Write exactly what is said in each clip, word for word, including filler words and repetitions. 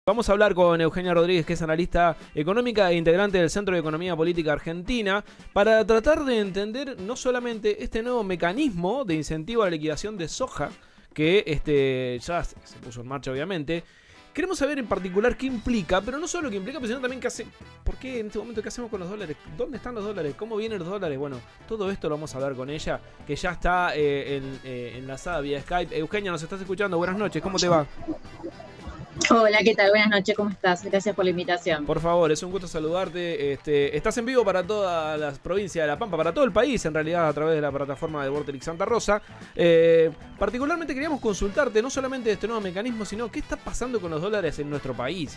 Vamos a hablar con Eugenia Rodríguez, que es analista económica e integrante del Centro de Economía Política Argentina, para tratar de entender no solamente este nuevo mecanismo de incentivo a la liquidación de soja, que este, ya se puso en marcha obviamente. Queremos saber en particular qué implica, pero no solo qué implica, sino también qué hace, por qué en este momento, qué hacemos con los dólares, dónde están los dólares, cómo vienen los dólares. Bueno, todo esto lo vamos a hablar con ella, que ya está eh, en, eh, enlazada vía Skype. Eugenia, nos estás escuchando, buenas noches, ¿cómo te va? Hola, ¿qué tal? Buenas noches, ¿cómo estás? Gracias por la invitación. Por favor, es un gusto saludarte. Este, estás en vivo para toda la provincia de La Pampa, para todo el país, en realidad, a través de la plataforma de Vorterix Santa Rosa. Eh, particularmente queríamos consultarte no solamente de este nuevo mecanismo, sino qué está pasando con los dólares en nuestro país.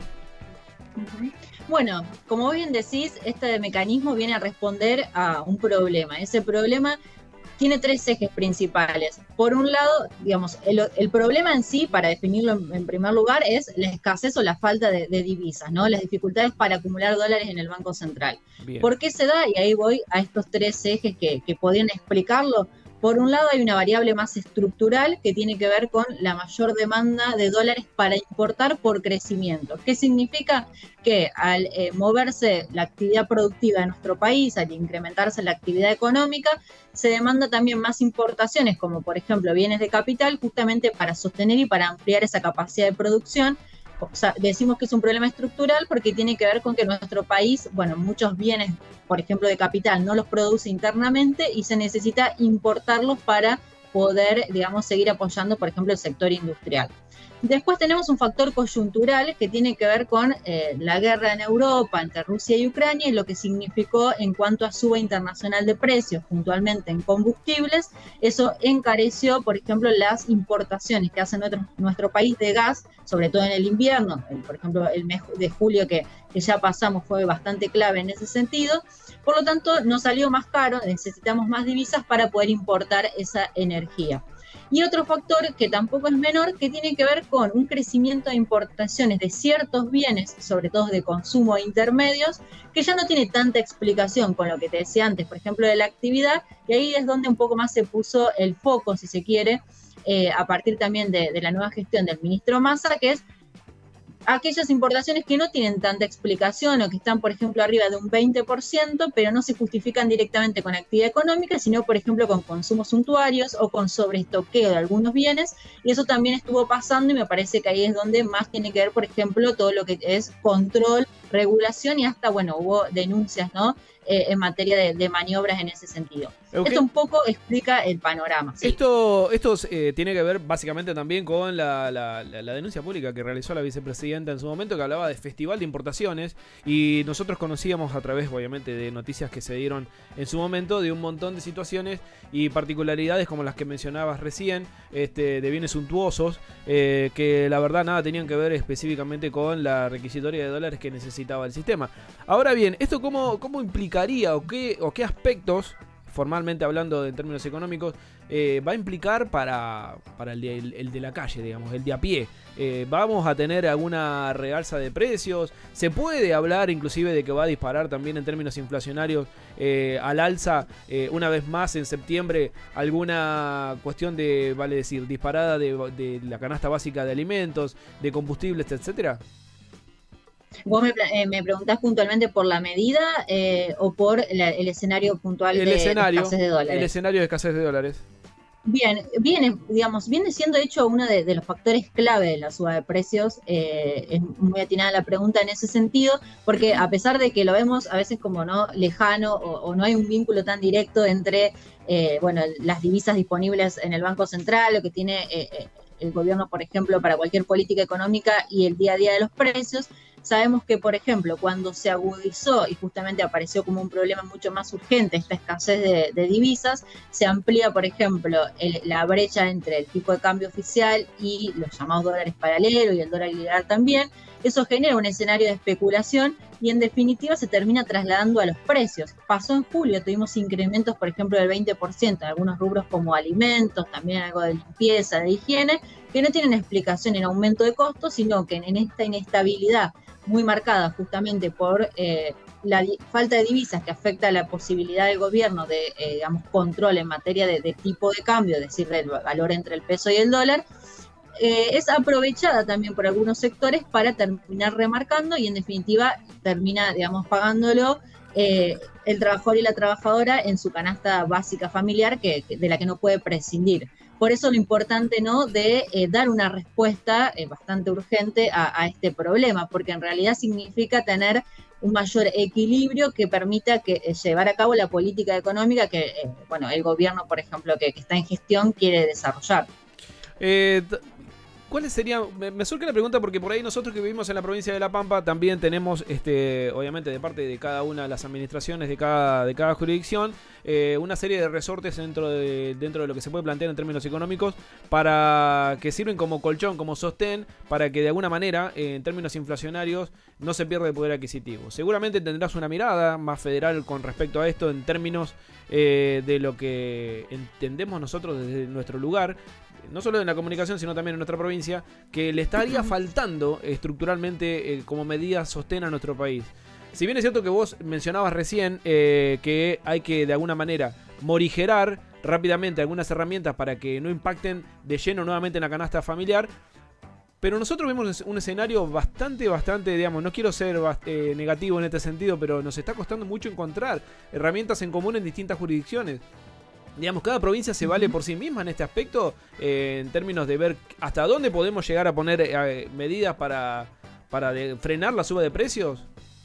Bueno, como bien decís, este mecanismo viene a responder a un problema. Ese problema tiene tres ejes principales. Por un lado, digamos, el, el problema en sí, para definirlo en, en primer lugar, es la escasez o la falta de, de divisas, ¿no? Las dificultades para acumular dólares en el Banco Central. Bien. ¿Por qué se da? Y ahí voy a estos tres ejes que, que podrían explicarlo. Por un lado, hay una variable más estructural que tiene que ver con la mayor demanda de dólares para importar por crecimiento. ¿Qué significa? Que al eh, moverse la actividad productiva de nuestro país, al incrementarse la actividad económica, se demanda también más importaciones, como por ejemplo bienes de capital, justamente para sostener y para ampliar esa capacidad de producción. O sea, decimos que es un problema estructural porque tiene que ver con que nuestro país, bueno, muchos bienes, por ejemplo, de capital, no los produce internamente y se necesita importarlos para poder, digamos, seguir apoyando, por ejemplo, el sector industrial. Después tenemos un factor coyuntural que tiene que ver con eh, la guerra en Europa entre Rusia y Ucrania y lo que significó en cuanto a suba internacional de precios, puntualmente en combustibles. Eso encareció, por ejemplo, las importaciones que hace nuestro, nuestro país de gas, sobre todo en el invierno. Por ejemplo, el mes de julio que, que ya pasamos fue bastante clave en ese sentido. Por lo tanto, nos salió más caro, necesitamos más divisas para poder importar esa energía. Y otro factor que tampoco es menor, que tiene que ver con un crecimiento de importaciones de ciertos bienes, sobre todo de consumo intermedios, que ya no tiene tanta explicación con lo que te decía antes, por ejemplo, de la actividad, y ahí es donde un poco más se puso el foco, si se quiere, eh, a partir también de, de la nueva gestión del ministro Massa, que es aquellas importaciones que no tienen tanta explicación o que están, por ejemplo, arriba de un veinte por ciento, pero no se justifican directamente con actividad económica, sino, por ejemplo, con consumos suntuarios o con sobreestoqueo de algunos bienes, y eso también estuvo pasando y me parece que ahí es donde más tiene que ver, por ejemplo, todo lo que es control, regulación y hasta, bueno, hubo denuncias, ¿no?, eh, en materia de, de maniobras en ese sentido. Okay. Esto un poco explica el panorama. ¿Sí? Esto, esto eh, tiene que ver básicamente también con la, la, la, la denuncia pública que realizó la vicepresidenta en su momento, que hablaba de festival de importaciones, y nosotros conocíamos a través, obviamente, de noticias que se dieron en su momento, de un montón de situaciones y particularidades como las que mencionabas recién, este, de bienes suntuosos, eh, que la verdad nada tenían que ver específicamente con la requisitoria de dólares que necesitaba el sistema. Ahora bien, ¿esto cómo, cómo implicaría o qué, o qué aspectos, formalmente hablando en términos económicos, eh, va a implicar para, para el, de, el, el de la calle, digamos, el de a pie? Eh, ¿Vamos a tener alguna realza de precios? ¿Se puede hablar inclusive de que va a disparar también en términos inflacionarios eh, al alza, eh, una vez más en septiembre, alguna cuestión de, vale decir, disparada de, de la canasta básica de alimentos, de combustibles, etcétera? ¿Vos me, eh, me preguntás puntualmente por la medida eh, o por la, el escenario puntual el de, escenario, de escasez de dólares? El escenario de escasez de dólares. Bien, viene, digamos, viene siendo hecho uno de, de los factores clave de la suba de precios. Eh, es muy atinada la pregunta en ese sentido, porque a pesar de que lo vemos a veces como no lejano o, o no hay un vínculo tan directo entre, eh, bueno, las divisas disponibles en el Banco Central, lo que tiene eh, el gobierno, por ejemplo, para cualquier política económica y el día a día de los precios. Sabemos que, por ejemplo, cuando se agudizó y justamente apareció como un problema mucho más urgente esta escasez de, de divisas, se amplía, por ejemplo, el, la brecha entre el tipo de cambio oficial y los llamados dólares paralelos y el dólar ilegal también. Eso genera un escenario de especulación y en definitiva se termina trasladando a los precios. Pasó en julio, tuvimos incrementos, por ejemplo, del veinte por ciento en algunos rubros como alimentos, también algo de limpieza, de higiene, que no tienen explicación en aumento de costos, sino que en esta inestabilidad muy marcada justamente por eh, la falta de divisas que afecta a la posibilidad del gobierno de, eh, digamos, control en materia de, de tipo de cambio, es decir, del valor entre el peso y el dólar, eh, es aprovechada también por algunos sectores para terminar remarcando y en definitiva termina, digamos, pagándolo eh, el trabajador y la trabajadora en su canasta básica familiar que, que, de la que no puede prescindir. Por eso lo importante, ¿no?, de eh, dar una respuesta eh, bastante urgente a, a este problema, porque en realidad significa tener un mayor equilibrio que permita que eh, llevar a cabo la política económica que, eh, bueno, el gobierno, por ejemplo, que, que está en gestión quiere desarrollar. Eh, ¿Cuáles serían? Me, me surge la pregunta porque por ahí nosotros que vivimos en la provincia de La Pampa también tenemos, este, obviamente de parte de cada una de las administraciones de cada, de cada jurisdicción, eh, una serie de resortes dentro de, dentro de lo que se puede plantear en términos económicos para que sirven como colchón, como sostén, para que de alguna manera, eh, en términos inflacionarios, no se pierda el poder adquisitivo. Seguramente tendrás una mirada más federal con respecto a esto en términos eh, de lo que entendemos nosotros desde nuestro lugar, no solo en la comunicación, sino también en nuestra provincia, que le estaría faltando estructuralmente eh, como medida sostén a nuestro país. Si bien es cierto que vos mencionabas recién eh, que hay que de alguna manera morigerar rápidamente algunas herramientas para que no impacten de lleno nuevamente en la canasta familiar, pero nosotros vemos un escenario bastante, bastante, digamos, no quiero ser eh, negativo en este sentido, pero nos está costando mucho encontrar herramientas en común en distintas jurisdicciones. Digamos, cada provincia se vale por sí misma en este aspecto, eh, en términos de ver hasta dónde podemos llegar a poner eh, medidas para, para de, frenar la suba de precios.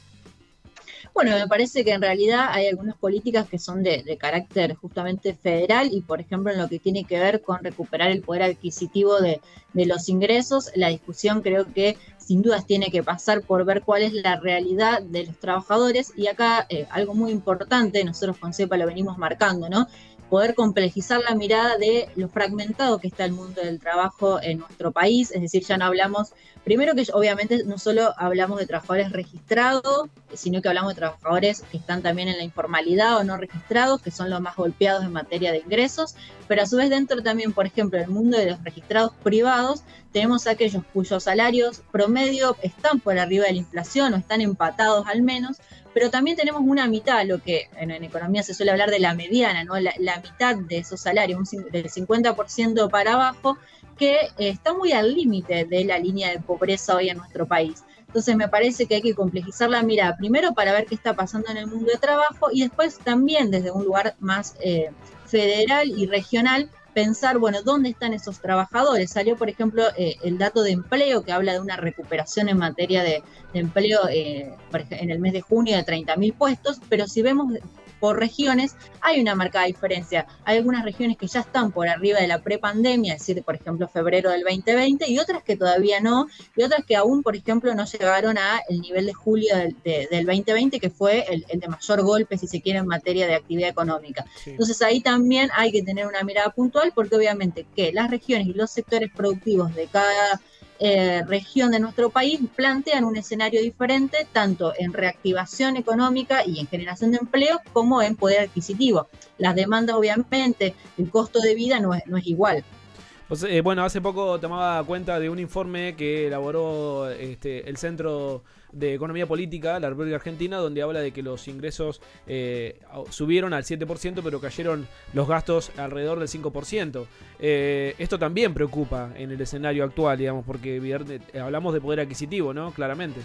Bueno, me parece que en realidad hay algunas políticas que son de, de carácter justamente federal y, por ejemplo, en lo que tiene que ver con recuperar el poder adquisitivo de, de los ingresos, la discusión creo que sin dudas tiene que pasar por ver cuál es la realidad de los trabajadores y acá eh, algo muy importante, nosotros con CEPA lo venimos marcando, ¿no? Poder complejizar la mirada de lo fragmentado que está el mundo del trabajo en nuestro país, es decir, ya no hablamos, primero que obviamente no solo hablamos de trabajadores registrados, sino que hablamos de trabajadores que están también en la informalidad o no registrados, que son los más golpeados en materia de ingresos, pero a su vez dentro también, por ejemplo, del mundo de los registrados privados, tenemos aquellos cuyos salarios promedio están por arriba de la inflación o están empatados al menos, pero también tenemos una mitad, lo que en, en economía se suele hablar de la mediana, ¿no? La, la mitad de esos salarios, un, del cincuenta por ciento para abajo, que eh, está muy al límite de la línea de pobreza hoy en nuestro país. Entonces me parece que hay que complejizar la mirada, primero para ver qué está pasando en el mundo de trabajo y después también desde un lugar más eh, federal y regional, pensar, bueno, ¿dónde están esos trabajadores? Salió, por ejemplo, eh, el dato de empleo que habla de una recuperación en materia de, de empleo eh, en el mes de junio de treinta mil puestos, pero si vemos por regiones, hay una marcada diferencia. Hay algunas regiones que ya están por arriba de la prepandemia, es decir, por ejemplo, febrero del veinte veinte, y otras que todavía no, y otras que aún, por ejemplo, no llegaron a el nivel de julio del, de, del veinte veinte, que fue el, el de mayor golpe, si se quiere, en materia de actividad económica. Sí. Entonces ahí también hay que tener una mirada puntual, porque obviamente que las regiones y los sectores productivos de cada Eh, región de nuestro país plantean un escenario diferente tanto en reactivación económica y en generación de empleo como en poder adquisitivo. Las demandas obviamente, el costo de vida no es, no es igual. Pues, eh, bueno, hace poco tomaba cuenta de un informe que elaboró este, el Centro de Economía Política, la República Argentina, donde habla de que los ingresos eh, subieron al siete por ciento, pero cayeron los gastos alrededor del cinco por ciento. Eh, esto también preocupa en el escenario actual, digamos, porque hablamos de poder adquisitivo, ¿no? Claramente.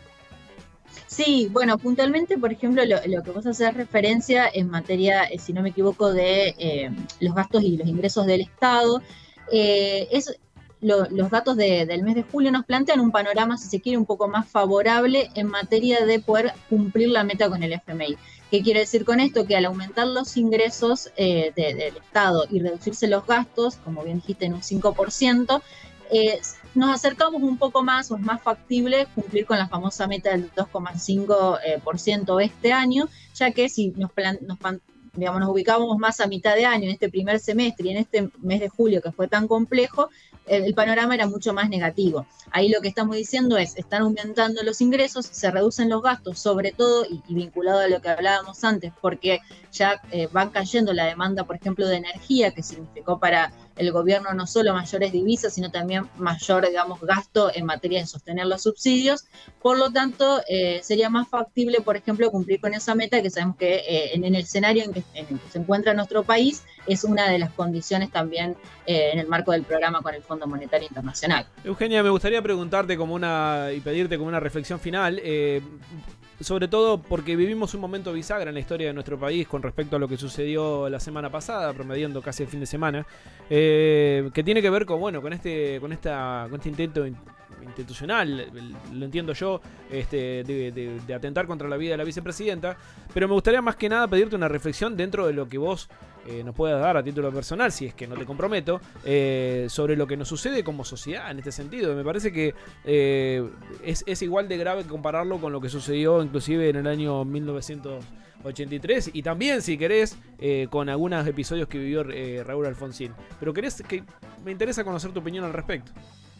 Sí, bueno, puntualmente, por ejemplo, lo, lo que vos haces referencia en materia, eh, si no me equivoco, de eh, los gastos y los ingresos del Estado, eh, es... Lo, los datos de, del mes de julio nos plantean un panorama, si se quiere, un poco más favorable en materia de poder cumplir la meta con el F M I. ¿Qué quiere decir con esto? Que al aumentar los ingresos eh, de, del Estado y reducirse los gastos, como bien dijiste, en un cinco por ciento, eh, nos acercamos un poco más, o es más factible cumplir con la famosa meta del dos coma cinco por ciento este año, ya que si nos, plan, nos digamos, nos ubicábamos más a mitad de año, en este primer semestre y en este mes de julio que fue tan complejo, el, el panorama era mucho más negativo. Ahí lo que estamos diciendo es, están aumentando los ingresos, se reducen los gastos, sobre todo, y, y vinculado a lo que hablábamos antes, porque ya eh, van cayendo la demanda, por ejemplo, de energía, que significó para el gobierno no solo mayores divisas, sino también mayor, digamos, gasto en materia de sostener los subsidios. Por lo tanto, eh, sería más factible, por ejemplo, cumplir con esa meta que sabemos que eh, en, en el escenario en, que, en el que se encuentra nuestro país es una de las condiciones también eh, en el marco del programa con el Fondo Monetario Internacional. Eugenia, me gustaría preguntarte como una y pedirte como una reflexión final, eh, sobre todo porque vivimos un momento bisagra en la historia de nuestro país con respecto a lo que sucedió la semana pasada, promediando casi el fin de semana, eh, que tiene que ver con, bueno, con este, con esta, con este intento institucional, lo entiendo yo, este, de, de, de atentar contra la vida de la vicepresidenta, pero me gustaría más que nada pedirte una reflexión dentro de lo que vos eh, nos puedas dar a título personal, si es que no te comprometo, eh, sobre lo que nos sucede como sociedad en este sentido. Me parece que eh, es, es igual de grave compararlo con lo que sucedió inclusive en el año mil novecientos ochenta y tres y también, si querés, eh, con algunos episodios que vivió eh, Raúl Alfonsín. Pero querés que me interesa conocer tu opinión al respecto.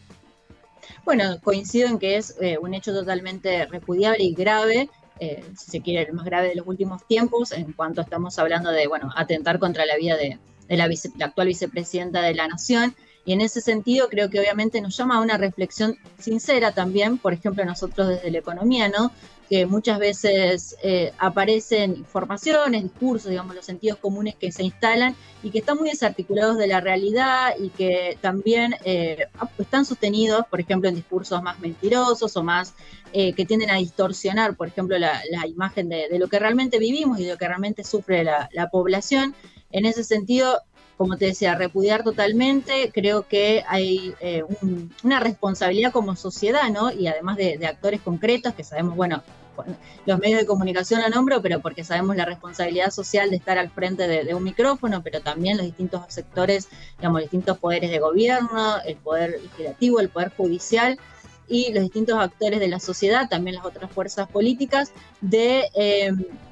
Bueno, coincido en que es eh, un hecho totalmente repudiable y grave, eh, si se quiere, el más grave de los últimos tiempos, en cuanto estamos hablando de, bueno, atentar contra la vida de, de la, vice, la actual vicepresidenta de la Nación. Y en ese sentido creo que obviamente nos llama a una reflexión sincera también, por ejemplo, nosotros desde la economía, ¿no? Que muchas veces eh, aparecen informaciones, discursos, digamos, los sentidos comunes que se instalan y que están muy desarticulados de la realidad y que también eh, están sostenidos, por ejemplo, en discursos más mentirosos o más eh, que tienden a distorsionar, por ejemplo, la, la imagen de, de lo que realmente vivimos y de lo que realmente sufre la, la población. En ese sentido, como te decía, repudiar totalmente, creo que hay eh, un, una responsabilidad como sociedad, ¿no? Y además de, de actores concretos, que sabemos, bueno, los medios de comunicación lo nombro, pero porque sabemos la responsabilidad social de estar al frente de, de un micrófono, pero también los distintos sectores, digamos, los distintos poderes de gobierno, el poder legislativo, el poder judicial, y los distintos actores de la sociedad, también las otras fuerzas políticas, de eh,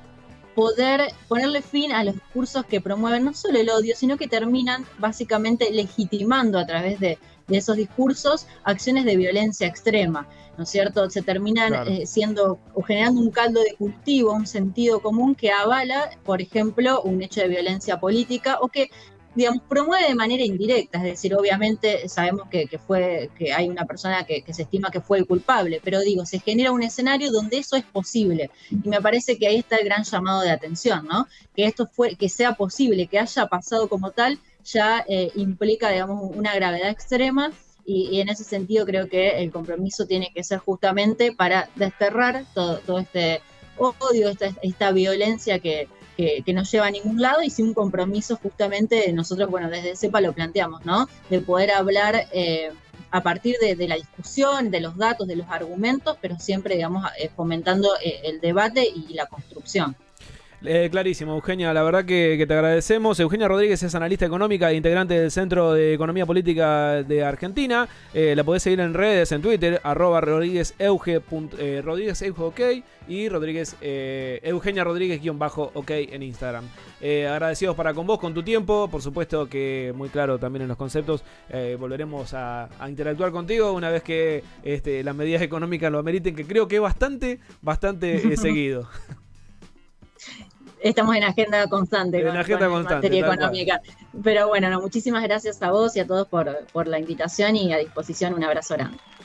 poder ponerle fin a los discursos que promueven no solo el odio, sino que terminan básicamente legitimando a través de, de esos discursos acciones de violencia extrema, ¿no es cierto? Se terminan claro. eh, siendo o generando un caldo de cultivo, un sentido común que avala, por ejemplo, un hecho de violencia política o que, digamos, promueve de manera indirecta, es decir, obviamente sabemos que, que fue que hay una persona que, que se estima que fue el culpable, pero digo, se genera un escenario donde eso es posible y me parece que ahí está el gran llamado de atención, ¿no? Que esto fue, que sea posible, que haya pasado como tal, ya eh, implica, digamos, una gravedad extrema y, y en ese sentido creo que el compromiso tiene que ser justamente para desterrar todo, todo este odio, esta, esta violencia que Que, que no lleva a ningún lado y sin un compromiso justamente nosotros, bueno, desde CEPA lo planteamos, ¿no? De poder hablar eh, a partir de, de la discusión, de los datos, de los argumentos, pero siempre, digamos, eh, fomentando eh, el debate y la construcción. Eh, clarísimo, Eugenia, la verdad que, que te agradecemos. Eugenia Rodríguez es analista económica e integrante del Centro de Economía Política de Argentina. Eh, la podés seguir en redes, en Twitter, arroba Rodríguez Euge, eh, Rodríguez Euge OK y Rodríguez, eh, Eugenia Rodríguez guión bajo OK en Instagram. Eh, agradecidos para con vos, con tu tiempo, por supuesto que muy claro también en los conceptos. Eh, volveremos a, a interactuar contigo una vez que este, las medidas económicas lo ameriten, que creo que es bastante, bastante eh, seguido. Estamos en agenda constante en con, agenda con constante, materia económica. Cual. Pero bueno, no, muchísimas gracias a vos y a todos por, por la invitación y a disposición. Un abrazo grande.